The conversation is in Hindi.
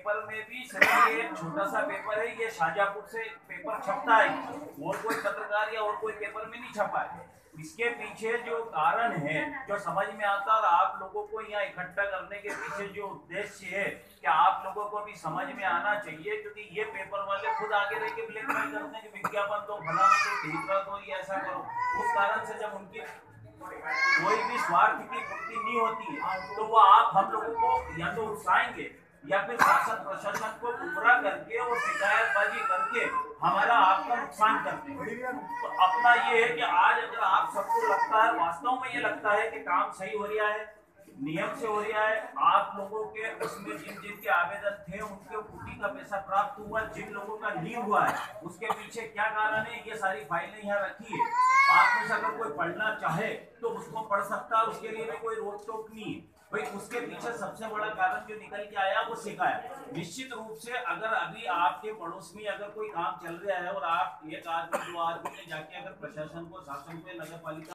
पेपर में भी सिर्फ ये एक छोटा सा पेपर है, ये शाहजहांपुर से पेपर छपता है और कोई पत्रकार या और कोई पेपर में नहीं छपा है। इसके पीछे जो कारण है जो समझ में आता और आप लोगों को यहाँ इकट्ठा करने के पीछे जो उद्देश्य है कि आप लोगों को भी समझ में आना चाहिए, क्योंकि ये पेपर वाले खुद आगे रह के ब्लैकमेल करते हैं कि विज्ञापन दो, भला भेज दो, ये ऐसा करो। उस कारण से जब उनकी कोई भी स्वार्थ की पूर्ति नहीं होती है तो वो आप हम लोगों को या तो उकसाएंगे या फिर शासन प्रशासन को गुमराह करके और शिकायतबाजी करके हमारा आपका नुकसान करते हैं। तो अपना ये है कि आज अगर आप सबको लगता है, वास्तव में ये लगता है कि काम सही हो रहा है, नियम से हो रहा है, आप लोगों के उसमें जिन जिन के आवेदन थे उनके कुटी का पैसा प्राप्त हुआ, जिन लोगों का नहीं हुआ है उसके पीछे क्या कारण है, ये सारी फाइलें यहाँ रखी है। आप में से अगर कोई पढ़ना चाहे तो उसको पढ़ सकता है, उसके लिए भी कोई रोक टोक नहीं है। भाई उसके पीछे सबसे बड़ा कारण जो निकल के आया वो शिकायत। निश्चित रूप से अगर अभी आपके पड़ोस में अगर कोई काम चल रहा है और आप एक आदमी दो आदमी ने जाके अगर प्रशासन को, शासन को, नगर पालिका